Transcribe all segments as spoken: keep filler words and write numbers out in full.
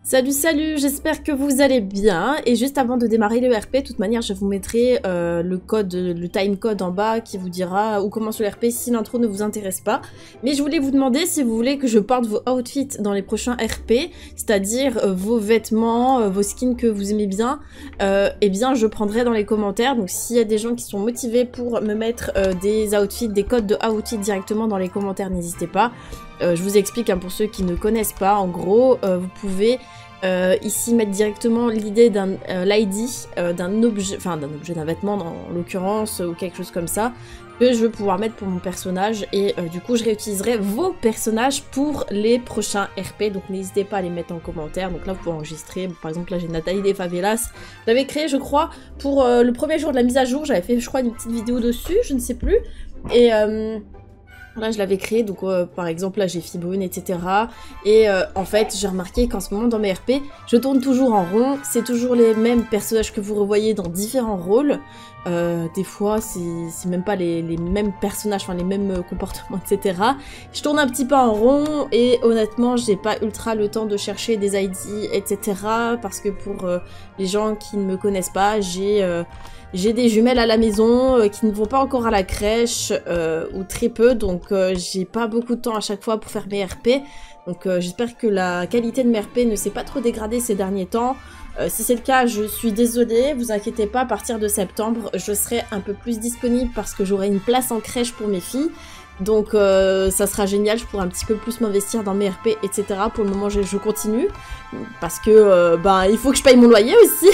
Salut salut, j'espère que vous allez bien, et juste avant de démarrer le R P, de toute manière je vous mettrai euh, le code, le timecode en bas qui vous dira où commence le R P si l'intro ne vous intéresse pas. Mais je voulais vous demander si vous voulez que je porte vos outfits dans les prochains R P, c'est-à-dire euh, vos vêtements, euh, vos skins que vous aimez bien, euh, eh bien je prendrai dans les commentaires. Donc s'il y a des gens qui sont motivés pour me mettre euh, des outfits, des codes de outfits directement dans les commentaires, n'hésitez pas. Euh, je vous explique hein, pour ceux qui ne connaissent pas, en gros euh, vous pouvez euh, ici mettre directement l'idée d'un euh, l'I D euh, d'un objet, enfin d'un objet, d'un vêtement dans l'occurrence ou quelque chose comme ça que je veux pouvoir mettre pour mon personnage, et euh, du coup je réutiliserai vos personnages pour les prochains R P, donc n'hésitez pas à les mettre en commentaire. Donc là vous pouvez enregistrer, par exemple là j'ai Nathalie des Favelas, je l'avais créé je crois pour euh, le premier jour de la mise à jour, j'avais fait je crois une petite vidéo dessus, je ne sais plus, et euh, là je l'avais créé, donc euh, par exemple là j'ai Fibrune, et cetera. Et euh, en fait j'ai remarqué qu'en ce moment dans mes R P, je tourne toujours en rond, c'est toujours les mêmes personnages que vous revoyez dans différents rôles. Euh, des fois c'est même pas les, les mêmes personnages, enfin les mêmes euh, comportements, et cetera. Je tourne un petit peu en rond et honnêtement j'ai pas ultra le temps de chercher des I D, et cetera. Parce que pour euh, les gens qui ne me connaissent pas, j'ai... Euh, J'ai des jumelles à la maison euh, qui ne vont pas encore à la crèche, euh, ou très peu, donc euh, j'ai pas beaucoup de temps à chaque fois pour faire mes R P. Donc euh, j'espère que la qualité de mes R P ne s'est pas trop dégradée ces derniers temps. Euh, si c'est le cas, je suis désolée, vous inquiétez pas, à partir de septembre, je serai un peu plus disponible parce que j'aurai une place en crèche pour mes filles. Donc euh, ça sera génial, je pourrai un petit peu plus m'investir dans mes R P, et cetera. Pour le moment, je, je continue, parce que euh, ben, il faut que je paye mon loyer aussi,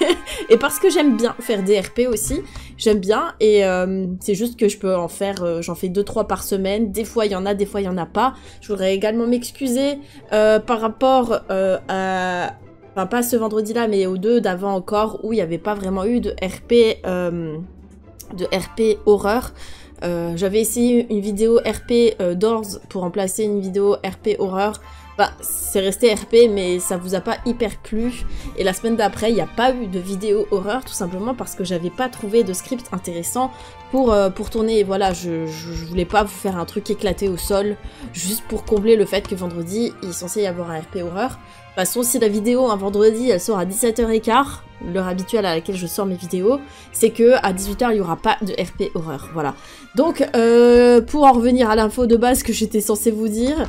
et parce que j'aime bien faire des R P aussi, j'aime bien, et euh, c'est juste que je peux en faire, euh, j'en fais deux trois par semaine, des fois il y en a, des fois il y en a pas. Je voudrais également m'excuser euh, par rapport euh, à... Enfin pas ce vendredi-là, mais aux deux d'avant encore, où il n'y avait pas vraiment eu de R P, euh, de R P horreur. Euh, J'avais essayé une vidéo R P euh, Doors pour remplacer une vidéo R P horreur. Bah, c'est resté R P, mais ça vous a pas hyper plu. Et la semaine d'après, il n'y a pas eu de vidéo horreur, tout simplement parce que j'avais pas trouvé de script intéressant pour, euh, pour tourner. Et voilà, je, je, je voulais pas vous faire un truc éclaté au sol, juste pour combler le fait que vendredi, il est censé y avoir un R P horreur. De toute façon, si la vidéo un vendredi, elle sort à dix-sept heures quinze, l'heure habituelle à laquelle je sors mes vidéos, c'est que à dix-huit heures, il n'y aura pas de R P horreur, voilà. Donc, euh, pour en revenir à l'info de base que j'étais censée vous dire,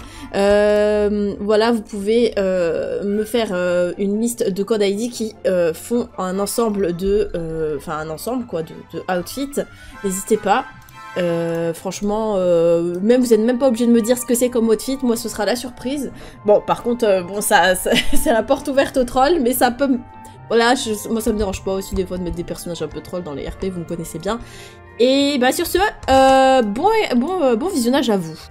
euh, voilà, vous pouvez euh, me faire euh, une liste de codes I D qui euh, font un ensemble de... Enfin, euh, un ensemble, quoi, de, de outfits. N'hésitez pas. Euh, franchement, euh, même vous n'êtes même pas obligé de me dire ce que c'est comme outfit, moi ce sera la surprise. Bon, par contre, euh, bon, ça, ça c'est la porte ouverte au troll, mais ça peut... Voilà, je, moi ça me dérange pas aussi des fois de mettre des personnages un peu trolls dans les R P, vous me connaissez bien. Et bah sur ce, euh, bon, bon, euh, bon visionnage à vous.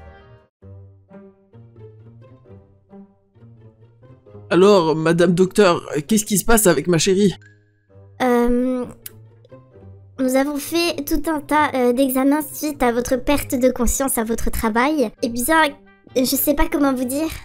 Alors, Madame Docteur, qu'est-ce qui se passe avec ma chérie? Euh... Nous avons fait tout un tas euh, d'examens suite à votre perte de conscience à votre travail. Eh bien, je sais pas comment vous dire.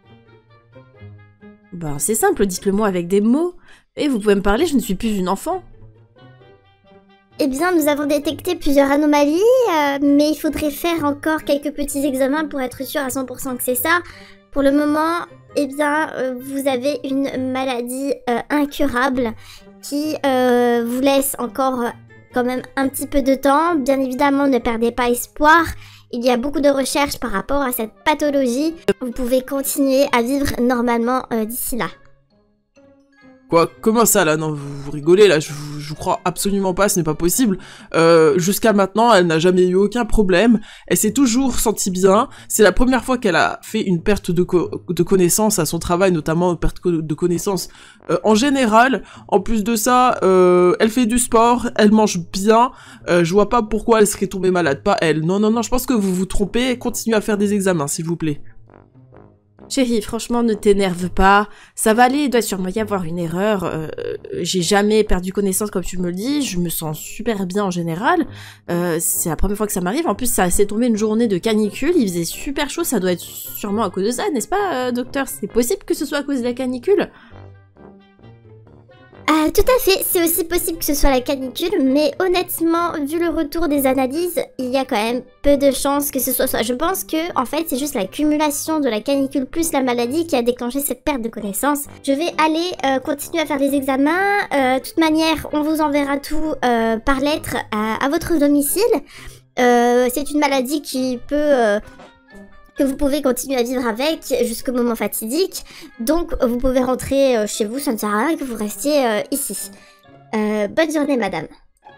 Ben c'est simple, dites-le moi avec des mots. Et vous pouvez me parler, je ne suis plus une enfant. Eh bien, nous avons détecté plusieurs anomalies, euh, mais il faudrait faire encore quelques petits examens pour être sûr à cent pour cent que c'est ça. Pour le moment, eh bien, euh, vous avez une maladie euh, incurable qui euh, vous laisse encore... Euh, quand même un petit peu de temps. Bien évidemment, ne perdez pas espoir. Il y a beaucoup de recherches par rapport à cette pathologie. Vous pouvez continuer à vivre normalement euh, d'ici là. Quoi? Comment ça, là? Non, vous, vous rigolez, là, je, je vous crois absolument pas, ce n'est pas possible. Euh, jusqu'à maintenant, elle n'a jamais eu aucun problème, elle s'est toujours sentie bien, c'est la première fois qu'elle a fait une perte de, co de connaissance à son travail, notamment une perte de connaissance euh, en général. En plus de ça, euh, elle fait du sport, elle mange bien, euh, je vois pas pourquoi elle serait tombée malade, pas elle. Non, non, non, je pense que vous vous trompez, continuez à faire des examens, s'il vous plaît. Chérie, franchement, ne t'énerve pas. Ça va aller, il doit sûrement y avoir une erreur. Euh, j'ai jamais perdu connaissance comme tu me le dis. Je me sens super bien en général. Euh, c'est la première fois que ça m'arrive. En plus, ça s'est tombé une journée de canicule. Il faisait super chaud. Ça doit être sûrement à cause de ça, n'est-ce pas, euh, docteur? C'est possible que ce soit à cause de la canicule? Ah Euh, tout à fait, c'est aussi possible que ce soit la canicule, mais honnêtement, vu le retour des analyses, il y a quand même peu de chances que ce soit ça. Je pense que, en fait, c'est juste l'accumulation de la canicule plus la maladie qui a déclenché cette perte de connaissance. Je vais aller euh, continuer à faire des examens. Euh, de toute manière, on vous enverra tout euh, par lettre à, à votre domicile. Euh, c'est une maladie qui peut... Euh, que vous pouvez continuer à vivre avec jusqu'au moment fatidique. Donc, vous pouvez rentrer euh, chez vous, ça ne sert à rien que vous restiez euh, ici. Euh, bonne journée, madame.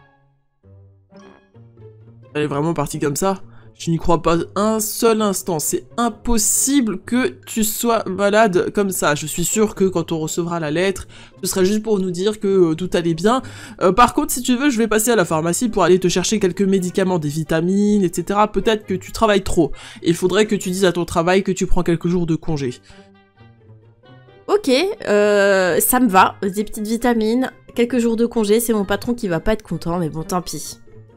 Elle est vraiment partie comme ça? Je n'y crois pas un seul instant. C'est impossible que tu sois malade comme ça. Je suis sûre que quand on recevra la lettre, ce sera juste pour nous dire que euh, tout allait bien. Euh, par contre, si tu veux, je vais passer à la pharmacie pour aller te chercher quelques médicaments, des vitamines, et cetera. Peut-être que tu travailles trop. Il faudrait que tu dises à ton travail que tu prends quelques jours de congé. Ok, euh, ça me va. Des petites vitamines, quelques jours de congé. C'est mon patron qui va pas être content, mais bon, tant pis.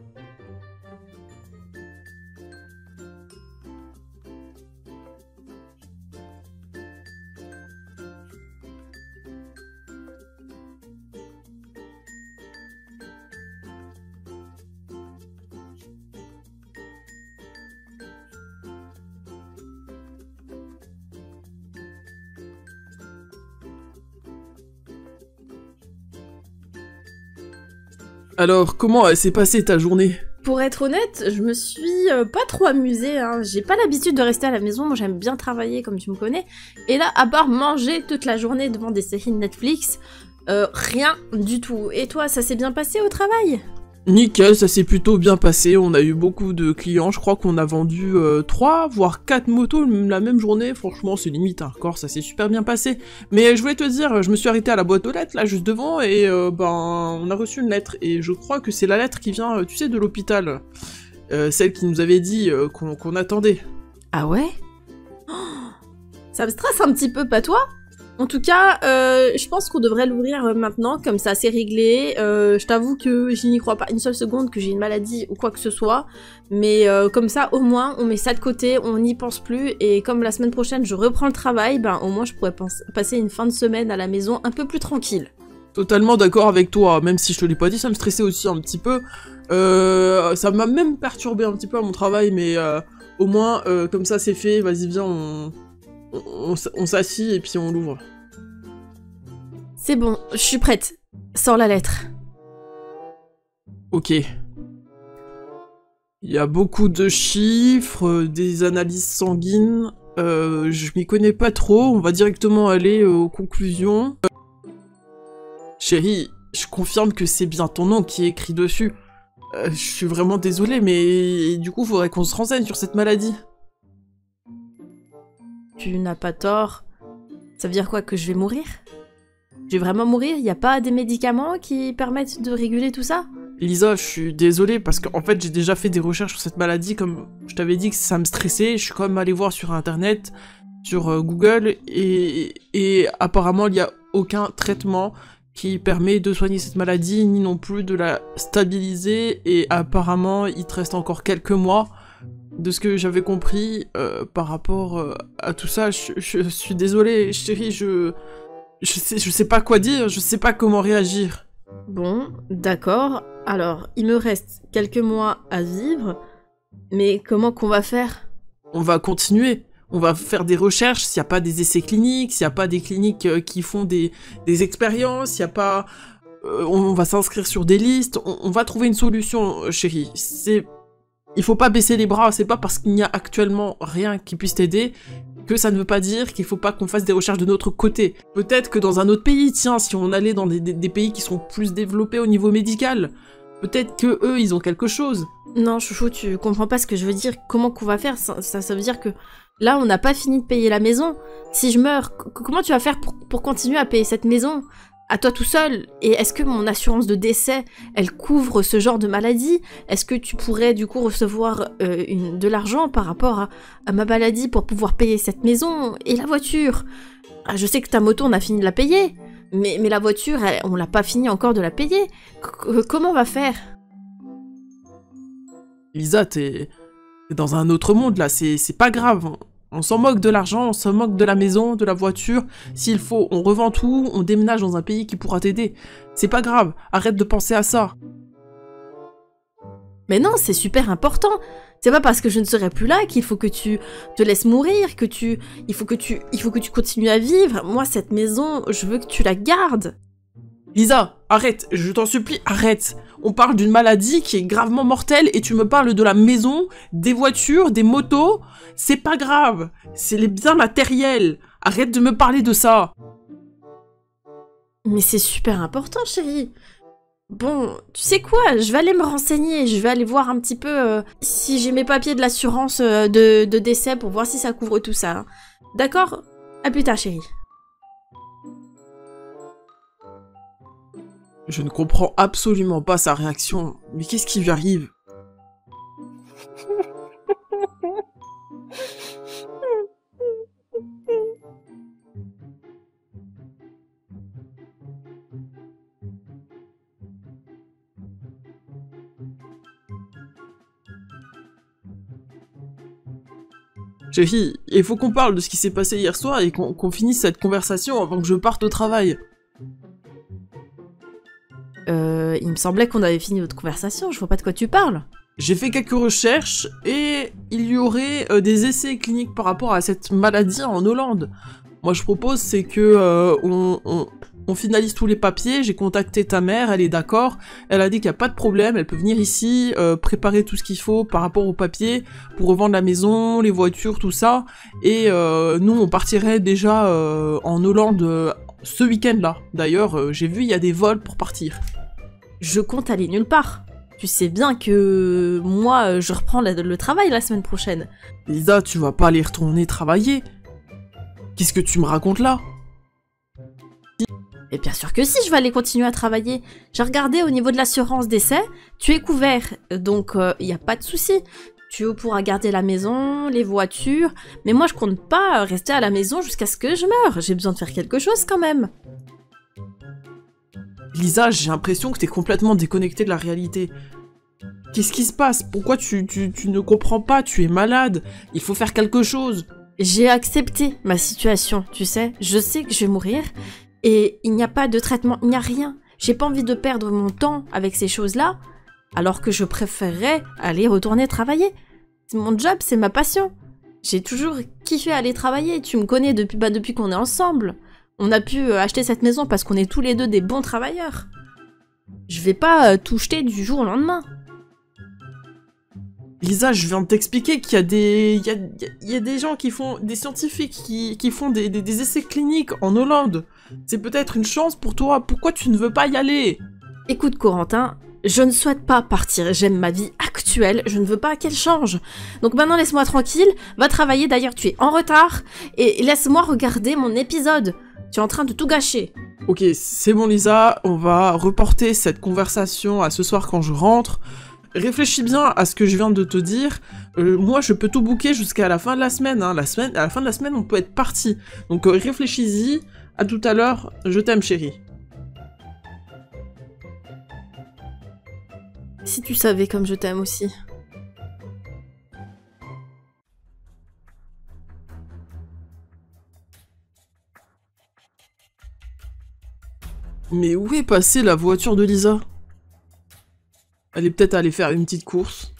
Alors, comment euh, s'est passée ta journée? Pour être honnête, je me suis euh, pas trop amusée, hein. J'ai pas l'habitude de rester à la maison, moi j'aime bien travailler comme tu me connais. Et là, à part manger toute la journée devant des séries Netflix, euh, rien du tout. Et toi, ça s'est bien passé au travail? Nickel, ça s'est plutôt bien passé, on a eu beaucoup de clients, je crois qu'on a vendu euh, trois, voire quatre motos la même journée, franchement c'est limite un record, ça s'est super bien passé. Mais je voulais te dire, je me suis arrêté à la boîte aux lettres, là juste devant, et euh, ben on a reçu une lettre, et je crois que c'est la lettre qui vient, tu sais, de l'hôpital, euh, celle qui nous avait dit euh, qu'on qu'on attendait. Ah ouais? Oh, ça me stresse un petit peu, pas toi? En tout cas, euh, je pense qu'on devrait l'ouvrir euh, maintenant, comme ça c'est réglé. Euh, je t'avoue que je n'y crois pas une seule seconde que j'ai une maladie ou quoi que ce soit. Mais euh, comme ça, au moins, on met ça de côté, on n'y pense plus. Et comme la semaine prochaine, je reprends le travail, ben au moins je pourrais passer une fin de semaine à la maison un peu plus tranquille. Totalement d'accord avec toi, même si je te l'ai pas dit, ça me stressait aussi un petit peu. Euh, ça m'a même perturbé un petit peu à mon travail, mais euh, au moins, euh, comme ça c'est fait, vas-y viens, on... On, on s'assit et puis on l'ouvre. C'est bon, je suis prête. Sors la lettre. Ok. Il y a beaucoup de chiffres, des analyses sanguines. Euh, je m'y connais pas trop, on va directement aller euh, aux conclusions. Euh... Chérie, je confirme que c'est bien ton nom qui est écrit dessus. Euh, je suis vraiment désolée, mais du coup, faudrait qu'on se renseigne sur cette maladie. Tu n'as pas tort. Ça veut dire quoi, que je vais mourir? Je vais vraiment mourir? Y a pas des médicaments qui permettent de réguler tout ça? Lisa, je suis désolée parce qu'en fait j'ai déjà fait des recherches sur cette maladie, comme je t'avais dit que ça me stressait, je suis quand même allé voir sur internet, sur euh, Google, et, et apparemment il n'y a aucun traitement qui permet de soigner cette maladie, ni non plus de la stabiliser, et apparemment il te reste encore quelques mois. De ce que j'avais compris euh, par rapport euh, à tout ça, je, je suis désolée, chérie, je, je sais, je sais pas quoi dire, je sais pas comment réagir. Bon, d'accord. Alors, il me reste quelques mois à vivre, mais comment qu'on va faire? On va continuer, on va faire des recherches, s'il n'y a pas des essais cliniques, s'il n'y a pas des cliniques euh, qui font des, des expériences, s'il n'y a pas... Euh, on va s'inscrire sur des listes, on, on va trouver une solution, chérie. C'est... Il faut pas baisser les bras, c'est pas parce qu'il n'y a actuellement rien qui puisse t'aider que ça ne veut pas dire qu'il faut pas qu'on fasse des recherches de notre côté. Peut-être que dans un autre pays, tiens, si on allait dans des, des, des pays qui sont plus développés au niveau médical, peut-être que eux, ils ont quelque chose. Non, chouchou, tu comprends pas ce que je veux dire. Comment qu'on va faire? ça, ça, ça veut dire que là, on n'a pas fini de payer la maison. Si je meurs, comment tu vas faire pour, pour continuer à payer cette maison? À toi tout seul? Et est-ce que mon assurance de décès, elle couvre ce genre de maladie? Est-ce que tu pourrais du coup recevoir euh, une, de l'argent par rapport à, à ma maladie pour pouvoir payer cette maison? Et la voiture? Ah, je sais que ta moto, on a fini de la payer, mais, mais la voiture, elle, on l'a pas fini encore de la payer. C- comment on va faire? Lisa, t'es dans un autre monde là, c'est pas grave. On s'en moque de l'argent, on s'en moque de la maison, de la voiture. S'il faut, on revend tout, on déménage dans un pays qui pourra t'aider. C'est pas grave, arrête de penser à ça. Mais non, c'est super important. C'est pas parce que je ne serai plus là qu'il faut que tu te laisses mourir, que tu... Il faut que tu... Il faut que tu continues à vivre. Moi, cette maison, je veux que tu la gardes. Lisa, arrête, je t'en supplie, arrête. On parle d'une maladie qui est gravement mortelle et tu me parles de la maison, des voitures, des motos. C'est pas grave, c'est les biens matériels. Arrête de me parler de ça. Mais c'est super important, chérie. Bon, tu sais quoi, je vais aller me renseigner, je vais aller voir un petit peu euh, si j'ai mes papiers de l'assurance euh, de, de décès pour voir si ça couvre tout ça. Hein. D'accord? À plus tard, chérie. Je ne comprends absolument pas sa réaction. Mais qu'est-ce qui lui arrive? Chérie, il faut qu'on parle de ce qui s'est passé hier soir et qu'on qu'on finisse cette conversation avant que je parte au travail. Euh, il me semblait qu'on avait fini notre conversation, je vois pas de quoi tu parles. J'ai fait quelques recherches et il y aurait euh, des essais cliniques par rapport à cette maladie en Hollande. Moi je propose c'est que euh, on, on, on finalise tous les papiers, j'ai contacté ta mère, elle est d'accord, elle a dit qu'il n'y a pas de problème, elle peut venir ici, euh, préparer tout ce qu'il faut par rapport aux papiers pour revendre la maison, les voitures, tout ça, et euh, nous on partirait déjà euh, en Hollande euh, ce week-end-là. D'ailleurs, euh, j'ai vu il y a des vols pour partir. Je compte aller nulle part. Tu sais bien que moi, je reprends la, le travail la semaine prochaine. Lisa, tu vas pas aller retourner travailler. Qu'est-ce que tu me racontes là? Et bien sûr que si, je vais aller continuer à travailler. J'ai regardé au niveau de l'assurance décès, tu es couvert, donc il euh, n'y a pas de souci. Tu pourras garder la maison, les voitures, mais moi je compte pas rester à la maison jusqu'à ce que je meure. J'ai besoin de faire quelque chose quand même. Lisa, j'ai l'impression que t'es complètement déconnectée de la réalité. Qu'est-ce qui se passe? Pourquoi tu, tu, tu ne comprends pas? Tu es malade. Il faut faire quelque chose. J'ai accepté ma situation, tu sais. Je sais que je vais mourir et il n'y a pas de traitement, il n'y a rien. J'ai pas envie de perdre mon temps avec ces choses-là, alors que je préférerais aller retourner travailler. C'est mon job, c'est ma passion. J'ai toujours kiffé aller travailler. Tu me connais depuis, bah, depuis qu'on est ensemble. On a pu acheter cette maison parce qu'on est tous les deux des bons travailleurs. Je vais pas euh, tout jeter du jour au lendemain. Lisa, je viens de t'expliquer qu'il y a des... Il y a, il y a des gens qui font... Des scientifiques qui, qui font des, des, des essais cliniques en Hollande. C'est peut-être une chance pour toi. Pourquoi tu ne veux pas y aller? Écoute, Corentin, je ne souhaite pas partir. J'aime ma vie actuelle. Je ne veux pas qu'elle change. Donc maintenant, laisse-moi tranquille. Va travailler. D'ailleurs, tu es en retard. Et laisse-moi regarder mon épisode. Tu es en train de tout gâcher. Ok, c'est bon Lisa, on va reporter cette conversation à ce soir quand je rentre. Réfléchis bien à ce que je viens de te dire. Euh, moi, je peux tout booker jusqu'à la fin de la semaine, hein. La semaine. À la fin de la semaine, on peut être parti. Donc euh, réfléchis-y. À tout à l'heure. Je t'aime, chérie. Si tu savais comme je t'aime aussi. Mais où est passée la voiture de Lisa? Elle est peut-être allée faire une petite course.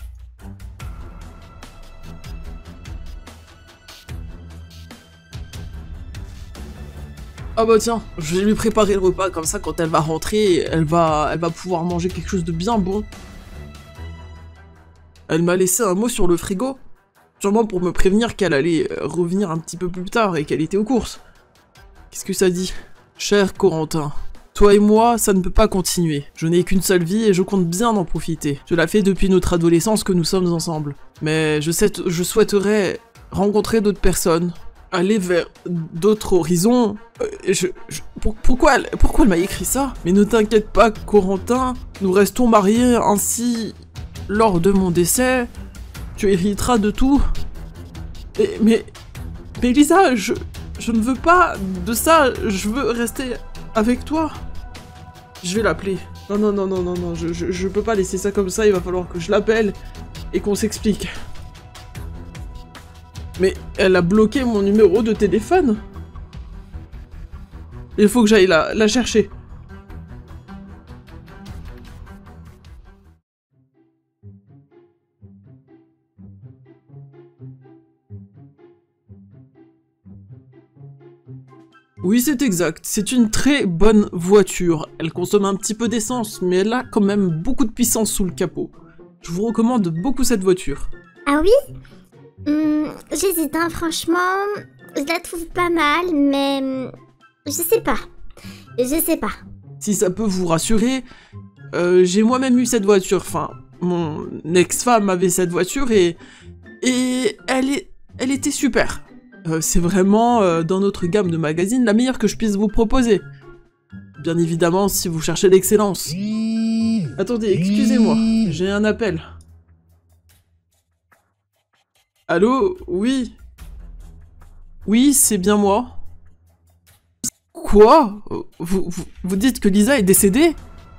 Ah bah tiens, je vais lui préparer le repas, comme ça quand elle va rentrer, elle va, elle va pouvoir manger quelque chose de bien bon. Elle m'a laissé un mot sur le frigo, sûrement pour me prévenir qu'elle allait revenir un petit peu plus tard et qu'elle était aux courses. Qu'est-ce que ça dit? Cher Corentin, toi et moi, ça ne peut pas continuer. Je n'ai qu'une seule vie et je compte bien en profiter. Je l'ai fait depuis notre adolescence que nous sommes ensemble. Mais je, sais, je souhaiterais rencontrer d'autres personnes, aller vers d'autres horizons. Euh, je, je, pour, pourquoi, elle, pourquoi elle m'a écrit ça? Mais ne t'inquiète pas, Corentin, nous restons mariés, ainsi, lors de mon décès, tu hériteras de tout. Et, mais, mais Lisa, je, je ne veux pas de ça, je veux rester avec toi. Je vais l'appeler. Non, non, non, non, non, non, je, je, je peux pas laisser ça comme ça, il va falloir que je l'appelle et qu'on s'explique. Mais elle a bloqué mon numéro de téléphone. Il faut que j'aille la, la chercher. Oui, c'est exact. C'est une très bonne voiture. Elle consomme un petit peu d'essence, mais elle a quand même beaucoup de puissance sous le capot. Je vous recommande beaucoup cette voiture. Ah oui? Hum, J'hésite, hein, franchement. Je la trouve pas mal, mais... hum, je sais pas. Je sais pas. Si ça peut vous rassurer, euh, j'ai moi-même eu cette voiture. Enfin, mon ex-femme avait cette voiture et... Et elle, est... elle était super. Euh, c'est vraiment, euh, dans notre gamme de magazines, la meilleure que je puisse vous proposer. Bien évidemment, si vous cherchez l'excellence. Attendez, excusez-moi, j'ai un appel. Allô? Oui? Oui, c'est bien moi. Quoi? vous, vous, vous dites que Lisa est décédée?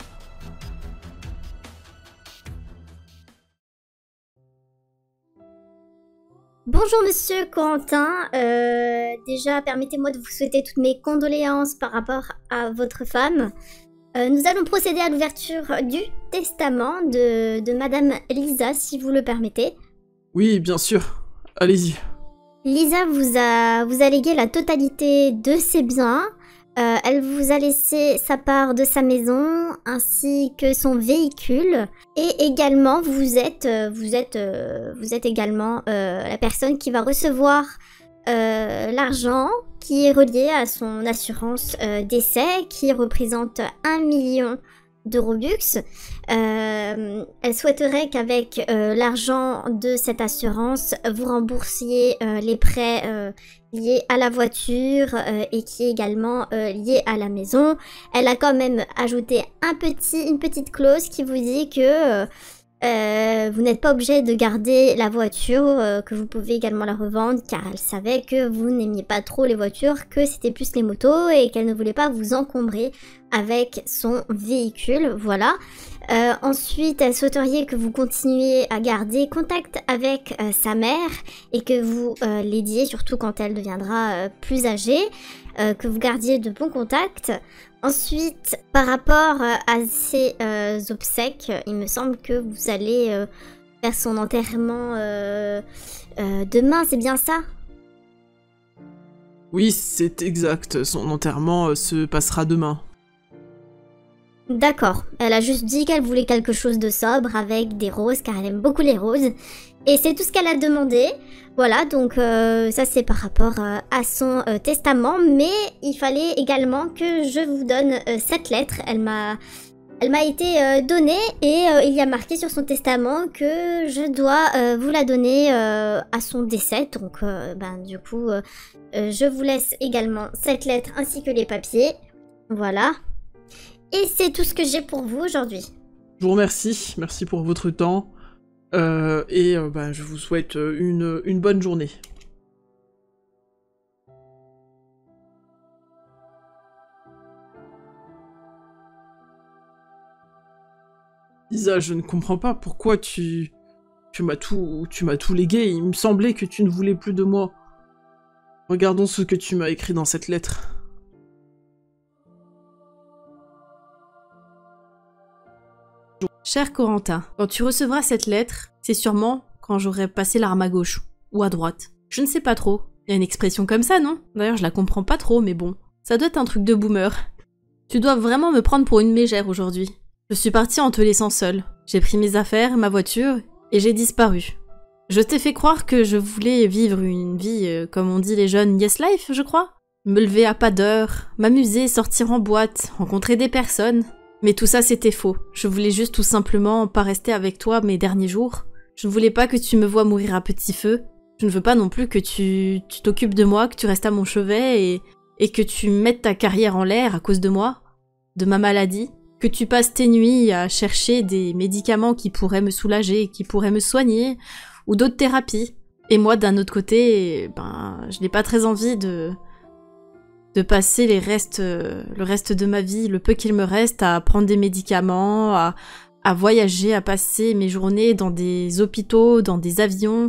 Bonjour monsieur Corentin, euh, déjà permettez-moi de vous souhaiter toutes mes condoléances par rapport à votre femme. Euh, nous allons procéder à l'ouverture du testament de, de Madame Lisa, si vous le permettez. Oui, bien sûr. Allez-y. Lisa vous a, vous a légué la totalité de ses biens. Euh, elle vous a laissé sa part de sa maison ainsi que son véhicule et également vous êtes euh, vous êtes euh, vous êtes également euh, la personne qui va recevoir euh, l'argent qui est relié à son assurance euh, décès qui représente un million de Robux. Euh, elle souhaiterait qu'avec euh, l'argent de cette assurance, vous remboursiez euh, les prêts euh, liés à la voiture euh, et qui est également euh, lié à la maison. Elle a quand même ajouté un petit, une petite clause qui vous dit que euh, euh, vous n'êtes pas obligé de garder la voiture, euh, que vous pouvez également la revendre car elle savait que vous n'aimiez pas trop les voitures, que c'était plus les motos et qu'elle ne voulait pas vous encombrer avec son véhicule, voilà. Euh, ensuite, elle souhaiterait que vous continuiez à garder contact avec euh, sa mère et que vous euh, l'aidiez, surtout quand elle deviendra euh, plus âgée, euh, que vous gardiez de bons contacts. Ensuite, par rapport euh, à ses euh, obsèques, il me semble que vous allez euh, faire son enterrement euh, euh, demain, c'est bien ça? Oui, c'est exact. Son enterrement euh, se passera demain. D'accord, elle a juste dit qu'elle voulait quelque chose de sobre avec des roses car elle aime beaucoup les roses. Et c'est tout ce qu'elle a demandé. Voilà, donc euh, ça c'est par rapport euh, à son euh, testament. Mais il fallait également que je vous donne euh, cette lettre. Elle m'a elle m'a été euh, donnée et euh, il y a marqué sur son testament que je dois euh, vous la donner euh, à son décès. Donc euh, ben, du coup, euh, euh, je vous laisse également cette lettre ainsi que les papiers. Voilà. Et c'est tout ce que j'ai pour vous aujourd'hui. Je vous remercie, merci pour votre temps, euh, et euh, bah, je vous souhaite une, une bonne journée. Lisa, je ne comprends pas pourquoi tu... Tu m'as tout... Tu m'as tout légué, il me semblait que tu ne voulais plus de moi. Regardons ce que tu m'as écrit dans cette lettre. Cher Corentin, quand tu recevras cette lettre, c'est sûrement quand j'aurai passé l'arme à gauche, ou à droite. Je ne sais pas trop. Il y a une expression comme ça, non? D'ailleurs, je la comprends pas trop, mais bon. Ça doit être un truc de boomer. Tu dois vraiment me prendre pour une mégère aujourd'hui. Je suis partie en te laissant seule. J'ai pris mes affaires, ma voiture, et j'ai disparu. Je t'ai fait croire que je voulais vivre une vie, euh, comme on dit les jeunes, yes life, je crois. Me lever à pas d'heure, m'amuser, sortir en boîte, rencontrer des personnes... Mais tout ça, c'était faux. Je voulais juste tout simplement pas rester avec toi mes derniers jours. Je ne voulais pas que tu me vois mourir à petit feu. Je ne veux pas non plus que tu tu t'occupes de moi, que tu restes à mon chevet et, et que tu mettes ta carrière en l'air à cause de moi, de ma maladie. Que tu passes tes nuits à chercher des médicaments qui pourraient me soulager, qui pourraient me soigner, ou d'autres thérapies. Et moi, d'un autre côté, ben, je n'ai pas très envie de... de passer les restes, euh, le reste de ma vie, le peu qu'il me reste, à prendre des médicaments, à, à voyager, à passer mes journées dans des hôpitaux, dans des avions,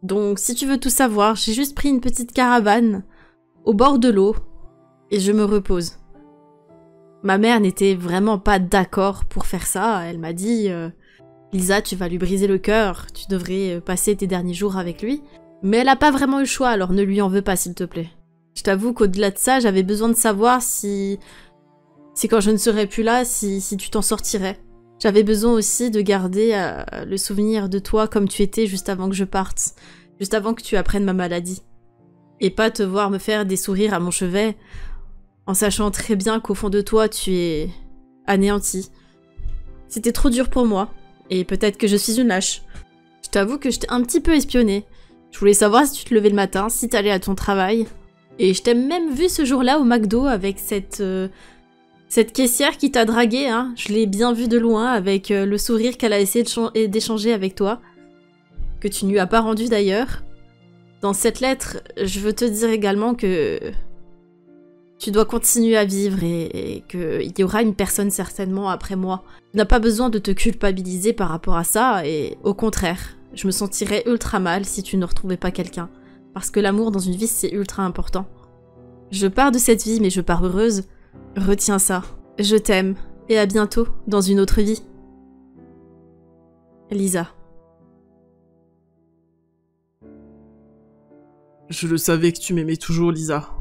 Donc si tu veux tout savoir, j'ai juste pris une petite caravane au bord de l'eau et je me repose. Ma mère n'était vraiment pas d'accord pour faire ça. Elle m'a dit euh, « Lisa, tu vas lui briser le cœur, tu devrais passer tes derniers jours avec lui. » Mais elle n'a pas vraiment eu le choix, alors ne lui en veux pas s'il te plaît. Je t'avoue qu'au-delà de ça, j'avais besoin de savoir si... si quand je ne serais plus là, si, si tu t'en sortirais. J'avais besoin aussi de garder euh, le souvenir de toi comme tu étais juste avant que je parte, juste avant que tu apprennes ma maladie. Et pas te voir me faire des sourires à mon chevet, en sachant très bien qu'au fond de toi, tu es anéanti. C'était trop dur pour moi, et peut-être que je suis une lâche. Je t'avoue que je t'ai un petit peu espionnée. Je voulais savoir si tu te levais le matin, si t'allais à ton travail. Et je t'ai même vu ce jour-là au McDo avec cette... Euh, cette caissière qui t'a dragué, hein. Je l'ai bien vue de loin avec euh, le sourire qu'elle a essayé d'échanger avec toi. Que tu ne lui as pas rendu d'ailleurs. Dans cette lettre, je veux te dire également que... tu dois continuer à vivre et, et qu'il y aura une personne certainement après moi. Tu n'as pas besoin de te culpabiliser par rapport à ça et au contraire, je me sentirais ultra mal si tu ne retrouvais pas quelqu'un. Parce que l'amour dans une vie, c'est ultra important. Je pars de cette vie, mais je pars heureuse. Retiens ça. Je t'aime. Et à bientôt, dans une autre vie. Lisa. Je le savais que tu m'aimais toujours, Lisa.